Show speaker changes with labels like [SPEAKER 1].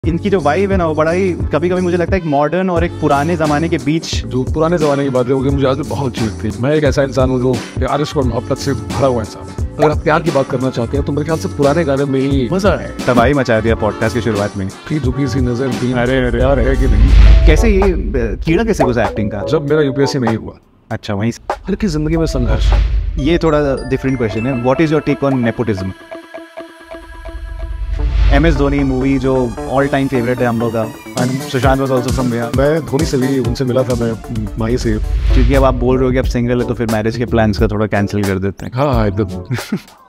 [SPEAKER 1] इनकी जो वाइब है ना वो बड़ा ही कभी कभी मुझे लगता है एक मॉडर्न और एक पुराने ज़माने के बीच।
[SPEAKER 2] जो पुराने ज़माने की बात है मुझे आज भी बहुत अच्छी लगती है। मैं एक ऐसा इंसान हूँ जो प्यार और मोहब्बत से भरा हुआ इंसान। अगर आप प्यार की बात करना चाहते हैं तो मेरे ख्याल से पुराने गाने में ही मजा है।
[SPEAKER 1] तबाही मचा दिया पॉडकास्ट की शुरुआत में।
[SPEAKER 2] झुकी सी नजर थी, अरे यार है कि नहीं।
[SPEAKER 1] कैसे ये कीड़ा कैसे घुसा एक्टिंग का?
[SPEAKER 2] जब मेरा यूपीएससी नहीं हुआ।
[SPEAKER 1] अच्छा, वहीं
[SPEAKER 2] हर की जिंदगी में संघर्ष।
[SPEAKER 1] ये थोड़ा डिफरेंट क्वेश्चन है। What is your take on nepotism? MS Dhoni movie जो ऑल टाइम फेवरेट है हम लोग का, and Sushant was also from here.
[SPEAKER 2] मैं धोनी से भी उनसे मिला था, मैं माही से।
[SPEAKER 1] क्योंकि अब आप बोल रहे हो कि अब सिंगल है तो फिर मैरिज के प्लान्स का थोड़ा कैंसिल कर देते हैं।
[SPEAKER 2] हाँ एकदम।